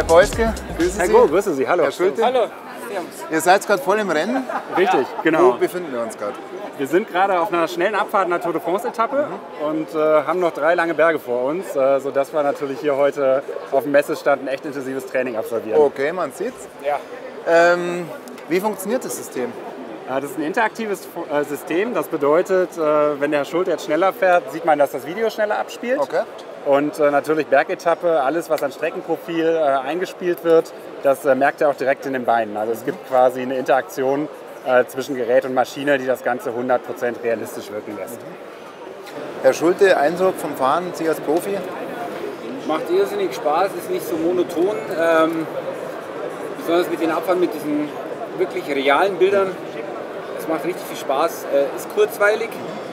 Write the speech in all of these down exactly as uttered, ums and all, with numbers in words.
Herr Beuske, grüßen Herr Sie. Go, grüße Sie, hallo. Herr Schulte. Hallo. Ihr seid gerade voll im Rennen. Richtig, Wo genau. befinden wir uns gerade? Wir sind gerade auf einer schnellen Abfahrt einer Tour de France-Etappe mhm. und äh, haben noch drei lange Berge vor uns, äh, sodass wir natürlich hier heute auf dem Messestand ein echt intensives Training absolvieren. Okay, man sieht's. Ja. Ähm, wie funktioniert das System? Das ist ein interaktives System. Das bedeutet, wenn der Herr Schulte jetzt schneller fährt, sieht man, dass das Video schneller abspielt. Okay. Und natürlich Bergetappe, alles was an Streckenprofil eingespielt wird, das merkt er auch direkt in den Beinen. Also es gibt quasi eine Interaktion zwischen Gerät und Maschine, die das Ganze hundert Prozent realistisch wirken lässt. Herr Schulte, Eindruck vom Fahren, Sie als Profi? Macht irrsinnig Spaß, ist nicht so monoton. Ähm, besonders mit den Abfahren, mit diesen wirklich realen Bildern. Es macht richtig viel Spaß, äh, ist kurzweilig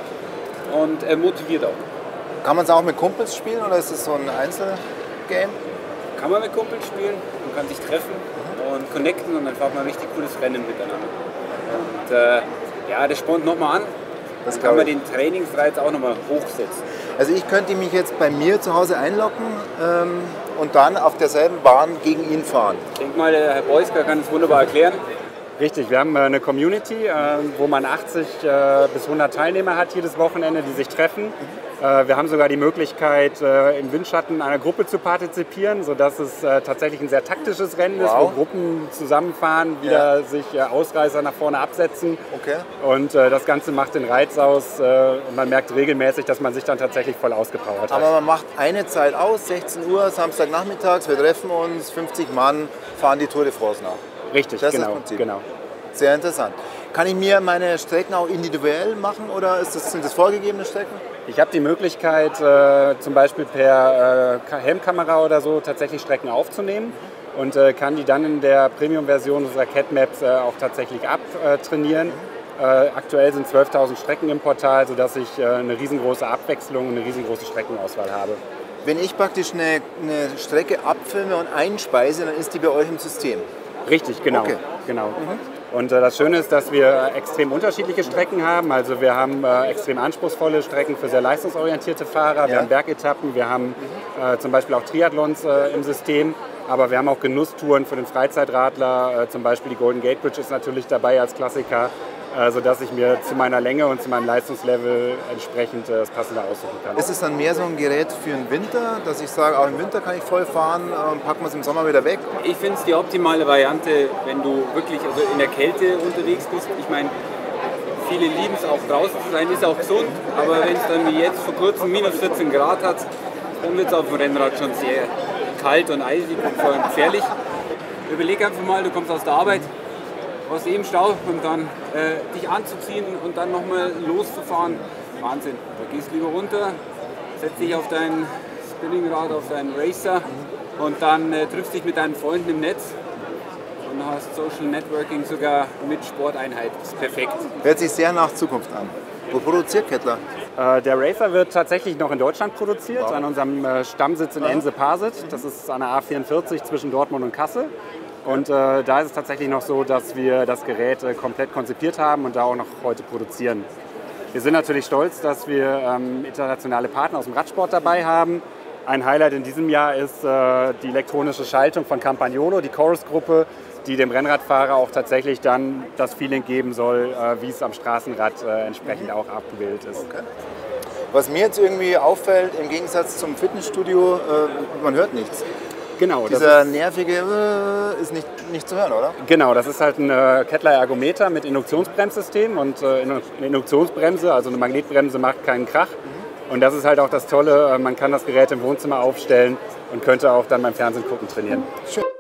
und äh, motiviert auch. Kann man es auch mit Kumpels spielen oder ist es so ein Einzelgame? Kann man mit Kumpels spielen, man kann sich treffen mhm. und connecten und dann fährt man ein richtig cooles Rennen miteinander. Und äh, ja, das spornt nochmal an. Das kann man den Trainingsreiz auch nochmal hochsetzen. Also ich könnte mich jetzt bei mir zu Hause einloggen ähm, und dann auf derselben Bahn gegen ihn fahren. Ich denke mal, der Herr Beusker kann es wunderbar erklären. Richtig, wir haben eine Community, wo man achtzig bis hundert Teilnehmer hat jedes Wochenende, die sich treffen. Wir haben sogar die Möglichkeit, im Windschatten einer Gruppe zu partizipieren, sodass es tatsächlich ein sehr taktisches Rennen ist, wow. wo Gruppen zusammenfahren, wieder ja. sich Ausreißer nach vorne absetzen. Okay. Und das Ganze macht den Reiz aus und man merkt regelmäßig, dass man sich dann tatsächlich voll ausgepowert hat. Aber man macht eine Zeit aus, sechzehn Uhr, Samstagnachmittags, wir treffen uns, fünfzig Mann fahren die Tour de France nach. Richtig, das genau, ist das Prinzip. genau. Sehr interessant. Kann ich mir meine Strecken auch individuell machen oder ist das, sind das vorgegebene Strecken? Ich habe die Möglichkeit, äh, zum Beispiel per äh, Helmkamera oder so tatsächlich Strecken aufzunehmen und äh, kann die dann in der Premium-Version unserer Catmaps äh, auch tatsächlich abtrainieren. Äh, aktuell sind zwölftausend Strecken im Portal, sodass ich äh, eine riesengroße Abwechslung und eine riesengroße Streckenauswahl habe. Wenn ich praktisch eine, eine Strecke abfilme und einspeise, dann ist die bei euch im System? Richtig, genau. Okay. genau. Mhm. Und äh, das Schöne ist, dass wir extrem unterschiedliche Strecken haben. Also wir haben äh, extrem anspruchsvolle Strecken für sehr leistungsorientierte Fahrer. Ja. Wir haben Bergetappen, wir haben mhm. äh, zum Beispiel auch Triathlons äh, im System. Aber wir haben auch Genusstouren für den Freizeitradler. Äh, zum Beispiel die Golden Gate Bridge ist natürlich dabei als Klassiker, äh, sodass ich mir zu meiner Länge und zu meinem Leistungslevel entsprechend äh, das Passende aussuchen kann. Ist es dann mehr so ein Gerät für den Winter, dass ich sage, auch im Winter kann ich voll fahren und packen wir es im Sommer wieder weg? Ich finde es die optimale Variante, wenn du wirklich also in der Kälte unterwegs bist. Ich meine, viele lieben es auch draußen zu sein, ist auch gesund, aber wenn es dann wie jetzt vor kurzem minus vierzehn Grad hat, dann wird es auf dem Rennrad schon sehr kalt und eisig und vor allem gefährlich. Überleg einfach mal, du kommst aus der Arbeit, aus dem Stau und dann äh, dich anzuziehen und dann nochmal loszufahren. Wahnsinn. Da gehst du lieber runter, setzt dich auf dein Spinningrad, auf deinen Racer und dann äh, triffst dich mit deinen Freunden im Netz und hast Social Networking sogar mit Sporteinheit. Das ist perfekt. Hört sich sehr nach Zukunft an. Wo produziert Kettler? Äh, der Racer wird tatsächlich noch in Deutschland produziert, wow. an unserem äh, Stammsitz in Ense-Parsit. Das ist an der A vierundvierzig zwischen Dortmund und Kassel. Und äh, da ist es tatsächlich noch so, dass wir das Gerät äh, komplett konzipiert haben und da auch noch heute produzieren. Wir sind natürlich stolz, dass wir ähm, internationale Partner aus dem Radsport dabei haben. Ein Highlight in diesem Jahr ist äh, die elektronische Schaltung von Campagnolo, die Chorus-Gruppe, die dem Rennradfahrer auch tatsächlich dann das Feeling geben soll, äh, wie es am Straßenrad äh, entsprechend auch abgebildet ist. Okay. Was mir jetzt irgendwie auffällt, im Gegensatz zum Fitnessstudio, äh, man hört nichts. Genau. Dieser ist, nervige äh, ist nicht, nicht zu hören, oder? Genau, das ist halt ein äh, Kettler Ergometer mit Induktionsbremssystem und äh, eine Induktionsbremse, also eine Magnetbremse macht keinen Krach. Mhm. Und das ist halt auch das Tolle, äh, man kann das Gerät im Wohnzimmer aufstellen und könnte auch dann beim Fernsehen gucken trainieren. Schön.